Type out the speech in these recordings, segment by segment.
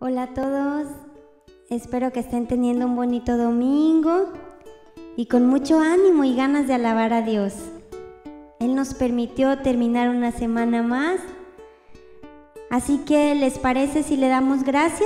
Hola a todos, espero que estén teniendo un bonito domingo y con mucho ánimo y ganas de alabar a Dios. Él nos permitió terminar una semana más, así que ¿les parece si le damos gracias?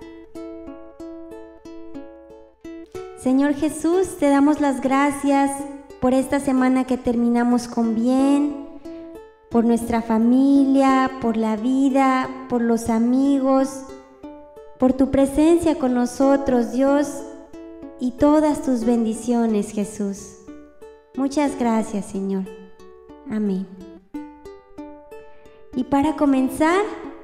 Señor Jesús, te damos las gracias por esta semana que terminamos con bien, por nuestra familia, por la vida, por los amigos, por tu presencia con nosotros, Dios, y todas tus bendiciones, Jesús. Muchas gracias, Señor. Amén. Y para comenzar,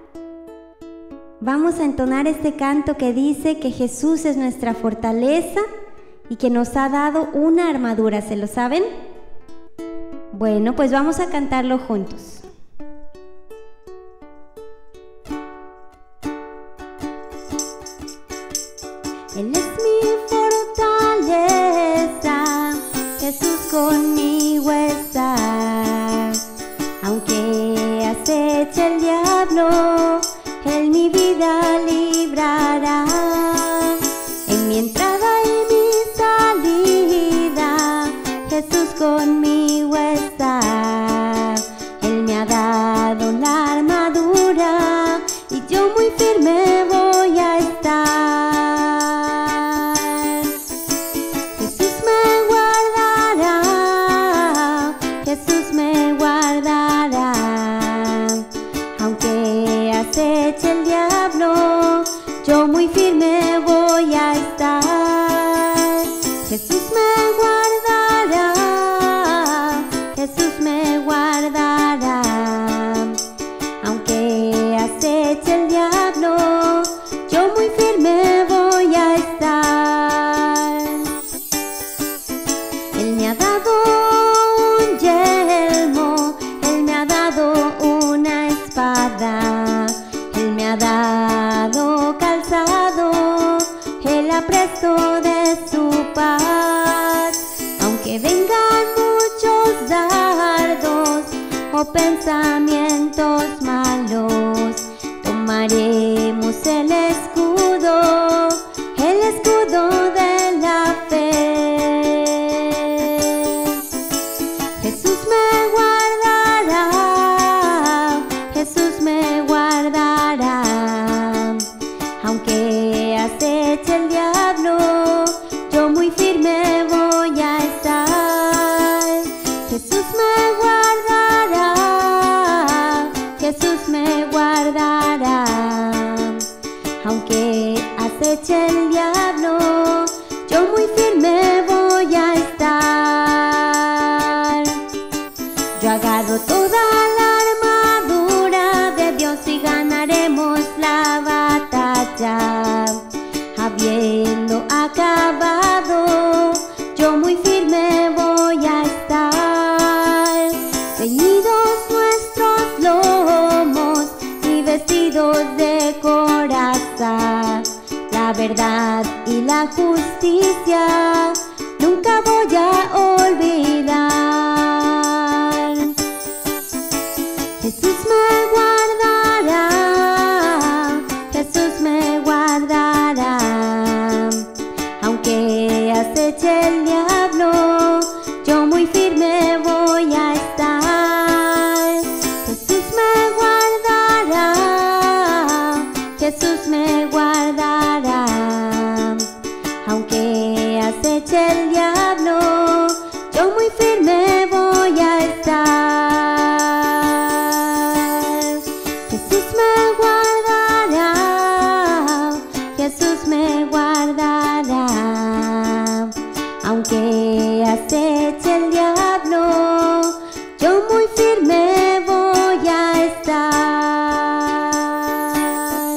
vamos a entonar este canto que dice que Jesús es nuestra fortaleza y que nos ha dado una armadura. ¿Se lo saben? Bueno, pues vamos a cantarlo juntos. Él es mi fortaleza, Jesús conmigo está. Aunque aceche el diablo, Él mi vida librará. En mi entrada y mi salida, Jesús conmigo está. Él me ha dado la armadura y yo muy firme voy a estar. El diablo, yo muy firme voy a estar. Jesús me guardará, Jesús me guardará. Aunque aceche el diablo, yo muy firme voy a estar. Él me ha dado un yelmo, Él me ha dado una espada. Me ha dado calzado el apresto de su paz. Aunque vengan muchos dardos o pensamientos malos, tomaremos el escudo de la fe. Jesús me guardará, Jesús me guardará. Aunque aceche el diablo, yo muy firme voy a estar. Jesús me guardará, Jesús me guardará. Aunque aceche el diablo, yo muy firme voy a estar. Yo agarro toda la armadura de Dios y ganaremos la batalla. Habiendo acabado, yo muy firme voy a estar. Ceñidos nuestros lomos y vestidos de coraza, la verdad y la justicia nunca voy a olvidar. Jesús me guardará, Jesús me guardará. Aunque aceche el diablo, yo muy firme voy a estar. Jesús me guardará, Jesús me guardará. Aunque aceche el diablo, yo muy firme voy a estar. Jesús me guardará, Jesús me guardará. Aunque aceche el diablo, yo muy firme voy a estar.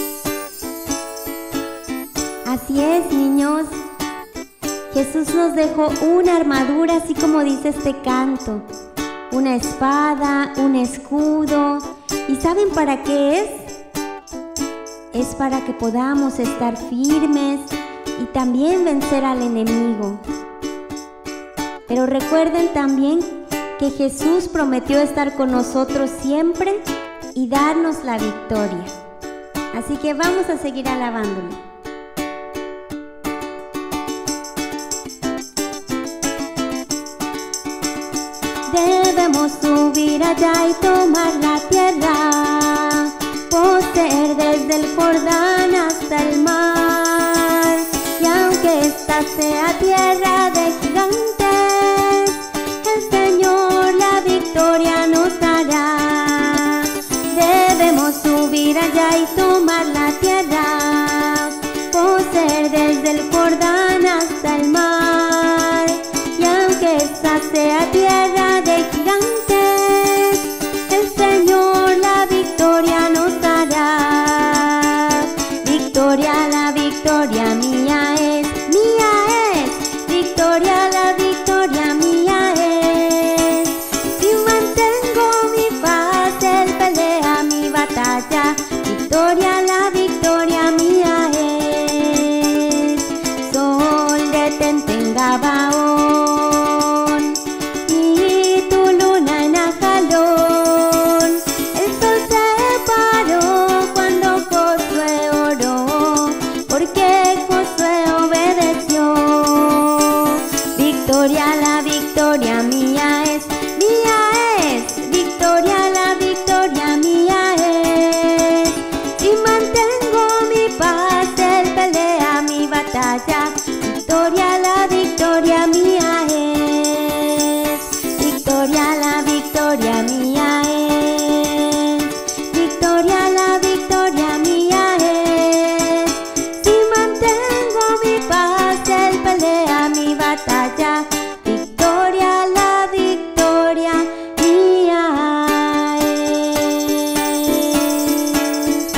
Así es, niños. Jesús nos dejó una armadura, así como dice este canto. Una espada, un escudo. ¿Y saben para qué es? Es para que podamos estar firmes y también vencer al enemigo. Pero recuerden también que Jesús prometió estar con nosotros siempre y darnos la victoria. Así que vamos a seguir alabándole. Debemos subir allá y tomar la tierra, poseer desde el Jordán hasta el mar. Y aunque esta sea tierra de gigantes, el Señor la victoria nos dará. Debemos subir allá y tomar la tierra, poseer desde el Jordán hasta el mar. Y aunque esta sea tierra de gigantes, el Señor la victoria nos dará. Victoria, la victoria mía es, victoria, la victoria mía es. Si mantengo mi paz, Él pelea mi batalla. Victoria, la victoria mía es. Sol, detente en Gabaón, y tu luna en Ajalón. El sol se paró cuando Josué oró, porque Josué obedeció. Victoria, la victoria mía es, victoria, la victoria mía es. Si mantengo mi paz, Él pelea mi batalla. Victoria, la victoria mía es. Victoria, la victoria mía es. Victoria, la victoria mía es. Si mantengo mi paz, Él pelea mi batalla. Victoria, la victoria mía es.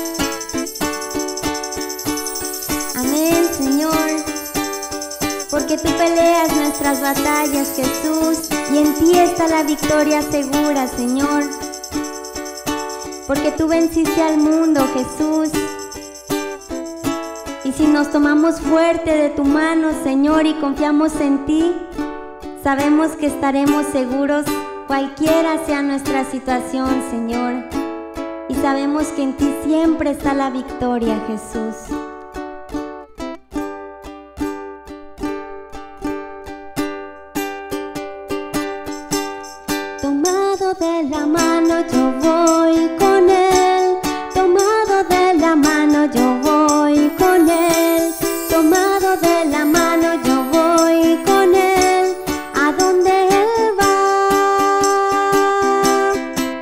Amén, Señor, porque tú peleas nuestras batallas, Jesús, y en ti está la victoria segura, Señor. Porque tú venciste al mundo, Jesús. Y si nos tomamos fuerte de tu mano, Señor, y confiamos en ti, sabemos que estaremos seguros cualquiera sea nuestra situación, Señor. Y sabemos que en ti siempre está la victoria, Jesús. Tomado de la mano yo voy con Él, tomado de la mano yo voy con Él, tomado de la mano yo voy con Él, a donde Él va.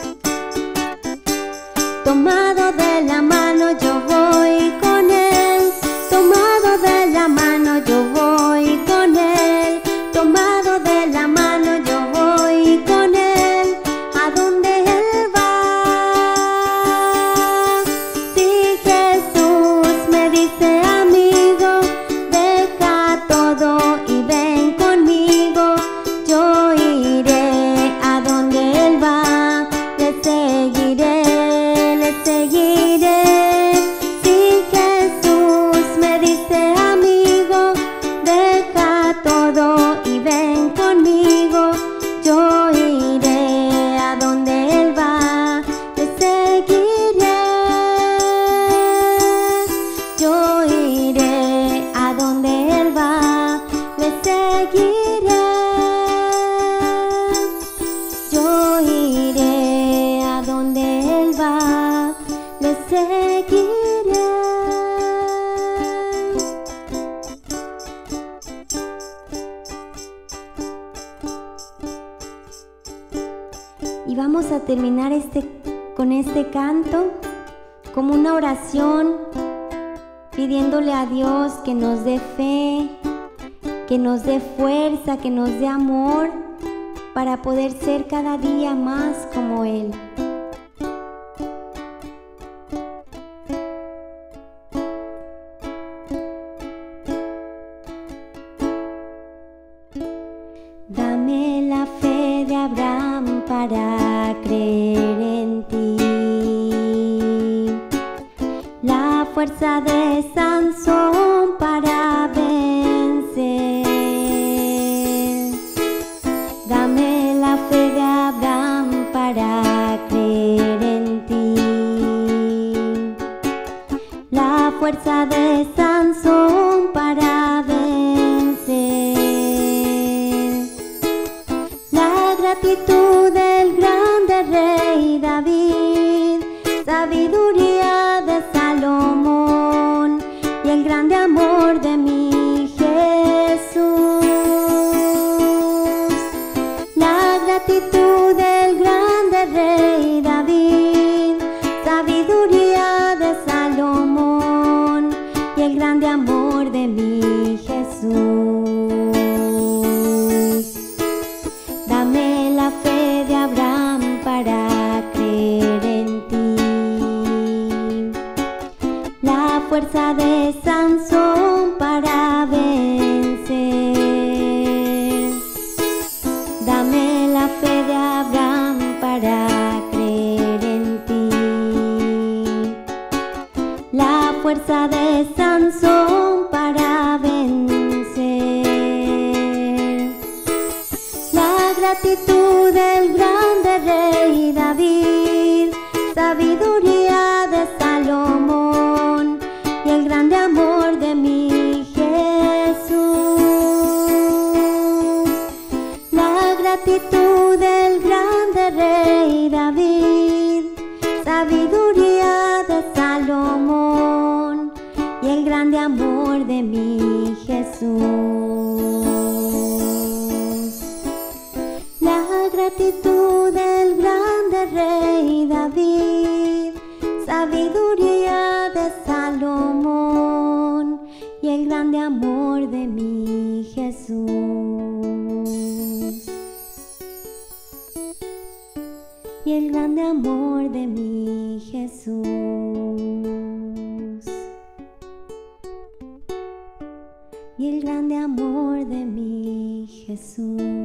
Tomado de la mano yo voy con Él, tomado de la mano yo voy con Él, tomado de la mano yo voy con Él, a donde Él va. Si Jesús me dice, amigo, deja todo y ven conmigo, yo iré a donde Él va, le seguiré, le seguiré. Si Jesús me dice, amigo, deja todo y ven conmigo, yo iré a donde Él va, le seguiré. Yo iré a donde Él va, le seguiré. Yo iré a donde Él va, le seguiré. Y vamos a terminar con este canto como una oración, pidiéndole a Dios que nos dé fe, que nos dé fuerza, que nos dé amor para poder ser cada día más como Él. Dame la fe de Abraham para creer en ti, la fuerza de Sansón para vencer. Dame la fe de Abraham para creer en ti, fuerza de Sansón para vencer, la gratitud del grande rey David, sabiduría de Salomón y el grande amor de mi Jesús. La gratitud del grande rey David, sabiduría de Salomón y el grande amor de mi Jesús. Dame la fe de Abraham para creer en ti, la fuerza de Sansón para vencer. Dame la fe de Abraham para creer en ti, la fuerza de Sansón para vencer. La gratitud del grande rey David, sabiduría de Salomón y el grande amor de mi Jesús. La gratitud del grande rey David, sabiduría de Salomón y el grande amor de mi Jesús. La gratitud del grande rey David, sabiduría de Salomón y el grande amor de mi Jesús. Y el grande amor de mi Jesús. Y el grande amor de mi Jesús.